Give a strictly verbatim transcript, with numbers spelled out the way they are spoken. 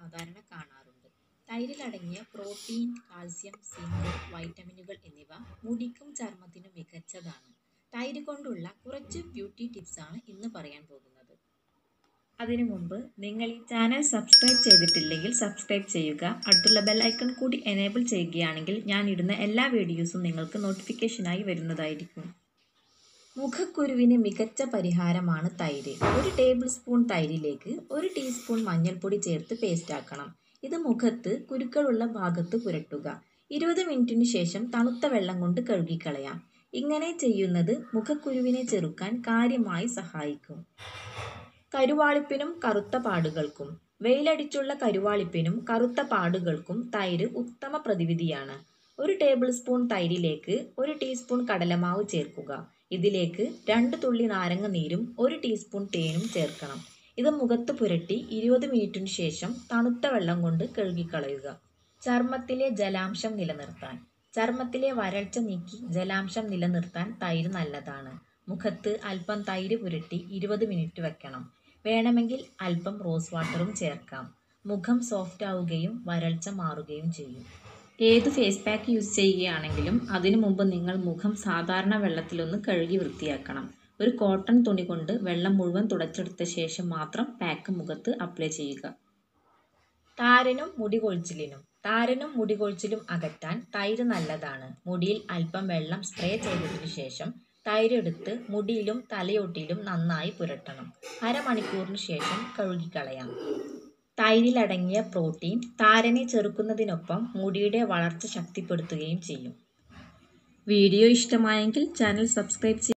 സാധാരണ കാണാറുണ്ട്. തൈരിലടങ്ങിയ പ്രോട്ടീൻ, കാൽസ്യം, സിങ്ക്, വൈറ്റമിനുകൾ എന്നിവ മുടിക്കും ചർമ്മത്തിനും മികച്ചതാണ്. തൈര് കൊണ്ടുള്ള കുറച്ച് ബ്യൂട്ടി ടിപ്സാണ് ഇന്ന് പറയാൻ പോകുന്നത്. അതിനു മുമ്പ് നിങ്ങൾ ഈ ചാനൽ സബ്സ്ക്രൈബ് ചെയ്തിട്ടില്ലെങ്കിൽ സബ്സ്ക്രൈബ് ചെയ്യുക. അടുത്തുള്ള ബെൽ ഐക്കൺ കൂടി എനേബിൾ ചെയ്യുകയാണെങ്കിൽ ഞാൻ ഇടുന്ന എല്ലാ വീഡിയോസും നിങ്ങൾക്ക് നോട്ടിഫിക്കേഷനായി വരുന്നതായിരിക്കും. മുഖക്കുരുവിന് മികച്ച പരിഹാരമാണ് തൈര്. ഒരു ടേബിൾ സ്പൂൺ തൈരിലേക്ക് ഒരു ടീസ്പൂൺ മഞ്ഞൾപ്പൊടി ചേർത്ത് പേസ്റ്റാക്കണം. ഇത് മുഖത്ത് കുരുക്കളുള്ള ഭാഗത്ത് പുരട്ടുക. ഇരുപത് മിനിറ്റിന് ശേഷം തണുത്ത വെള്ളം കൊണ്ട് കഴുകിക്കളയാം. ഇങ്ങനെ ചെയ്യുന്നത് മുഖക്കുരുവിനെ ചെറുക്കാൻ കാര്യമായി സഹായിക്കും. കരുവാളിപ്പിനും കറുത്ത പാടുകൾക്കും. വെയിലടിച്ചുള്ള കരുവാളിപ്പിനും കറുത്ത പാടുകൾക്കും തൈര് ഉത്തമ പ്രതിവിധിയാണ്. ഒരു ടേബിൾ സ്പൂൺ തൈരിലേക്ക് ഒരു ടീസ്പൂൺ കടലമാവ് ചേർക്കുക. ഇതിലേക്ക് രണ്ട് തുള്ളി നാരങ്ങ നീരും ഒരു ടീസ്പൂൺ തേനും ചേർക്കണം. ഇത് മുഖത്ത് പുരട്ടി ഇരുപത് മിനിറ്റിനു ശേഷം തണുത്ത വെള്ളം കൊണ്ട് കഴുകിക്കളയുക. ചർമ്മത്തിലെ ജലാംശം നിലനിർത്താൻ. ചർമ്മത്തിലെ വരൾച്ച നീക്കി ജലാംശം നിലനിർത്താൻ തൈര് നല്ലതാണ്. മുഖത്ത് അല്പം തൈര് പുരട്ടി ഇരുപത് മിനിറ്റ് വെക്കണം. വേണമെങ്കിൽ അല്പം റോസ് വാട്ടറും ചേർക്കാം. മുഖം സോഫ്റ്റ് ആവുകയും വരൾച്ച മാറുകയും ചെയ്യും. ഏത് ഫേസ് പാക്ക് യൂസ് ചെയ്യുകയാണെങ്കിലും അതിനു മുമ്പ് നിങ്ങൾ മുഖം സാധാരണ വെള്ളത്തിലൊന്ന് കഴുകി വൃത്തിയാക്കണം. ഒരു കോട്ടൺ തുണി കൊണ്ട് വെള്ളം മുഴുവൻ തുടച്ചെടുത്ത ശേഷം മാത്രം പാക്ക് മുഖത്ത് അപ്ലൈ ചെയ്യുക. താരനും മുടികൊഴിച്ചിലിനും. താരനും മുടികൊഴിച്ചിലും അകറ്റാൻ തൈര് നല്ലതാണ്. മുടിയിൽ അല്പം വെള്ളം സ്പ്രേ ചെയ്തതിനു ശേഷം തൈരെടുത്ത് മുടിയിലും തലയോട്ടിയിലും നന്നായി പുരട്ടണം. അരമണിക്കൂറിന് ശേഷം കഴുകിക്കളയാം. തൈരിലടങ്ങിയ പ്രോട്ടീൻ താരനെ ചെറുക്കുന്നതിനൊപ്പം മുടിയുടെ വളർച്ച ശക്തിപ്പെടുത്തുകയും ചെയ്യും. വീഡിയോ ഇഷ്ടമായെങ്കിൽ ചാനൽ സബ്സ്ക്രൈബ് ചെയ്യുക.